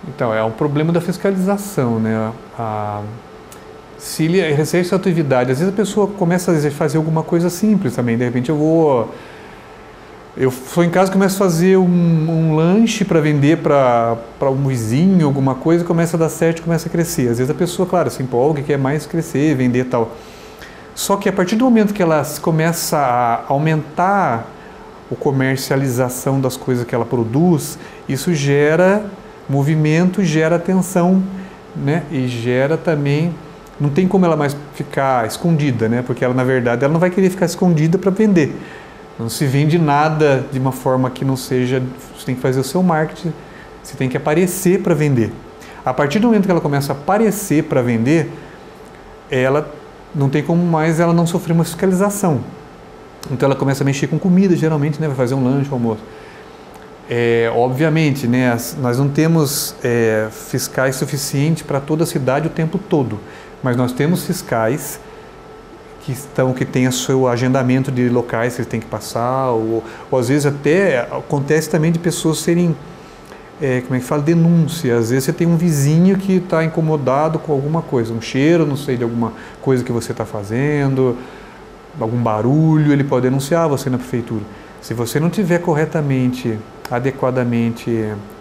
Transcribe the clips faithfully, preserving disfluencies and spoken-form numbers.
Então, é um problema da fiscalização, né? A, se ele recebe essa atividade, às vezes a pessoa começa a fazer alguma coisa simples também, de repente eu vou... Eu sou em casa e começo a fazer um, um lanche para vender para um vizinho, alguma coisa, começa a dar certo, começa a crescer. Às vezes a pessoa, claro, se empolga e quer mais crescer, vender e tal. Só que a partir do momento que ela começa a aumentar a comercialização das coisas que ela produz, isso gera movimento, gera atenção, né? E gera também... Não tem como ela mais ficar escondida, né? Porque ela, na verdade, ela não vai querer ficar escondida para vender. Não se vende nada de uma forma que não seja... Você tem que fazer o seu marketing, você tem que aparecer para vender. A partir do momento que ela começa a aparecer para vender, ela não tem como mais ela não sofrer uma fiscalização. Então ela começa a mexer com comida, geralmente, né? Vai fazer um lanche, um almoço. É, obviamente, né? Nós não temos é, fiscais suficientes para toda a cidade o tempo todo, mas nós temos fiscais que estão, que tem o seu agendamento de locais que eles têm que passar, ou, ou às vezes até acontece também de pessoas serem, é, como é que fala, denúncia. Às vezes você tem um vizinho que está incomodado com alguma coisa, um cheiro, não sei, de alguma coisa que você está fazendo, algum barulho, ele pode denunciar você na prefeitura. Se você não tiver corretamente, adequadamente,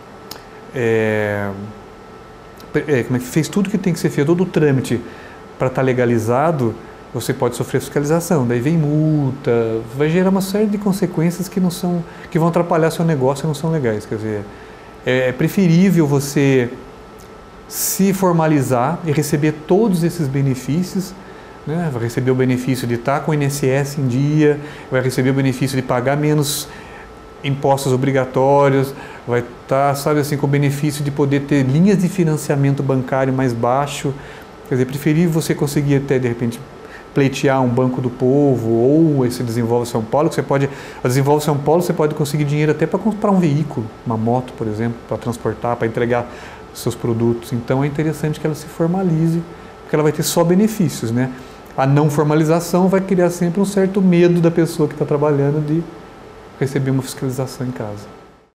é, é, como é que fez tudo que tem que ser feito, todo o trâmite para estar legalizado, você pode sofrer fiscalização, daí vem multa, vai gerar uma série de consequências que não são, que vão atrapalhar seu negócio e não são legais. Quer dizer, é preferível você se formalizar e receber todos esses benefícios, né? Vai receber o benefício de estar com o I N S S em dia, vai receber o benefício de pagar menos impostos obrigatórios, vai estar, sabe assim, com o benefício de poder ter linhas de financiamento bancário mais baixo. Quer dizer, é preferível você conseguir até, de repente, pleitear um Banco do Povo ou esse Desenvolve São Paulo, que você pode, a Desenvolve São Paulo você pode conseguir dinheiro até para comprar um veículo, uma moto, por exemplo, para transportar, para entregar seus produtos. Então é interessante que ela se formalize, porque ela vai ter só benefícios, né? A não formalização vai criar sempre um certo medo da pessoa que está trabalhando de receber uma fiscalização em casa.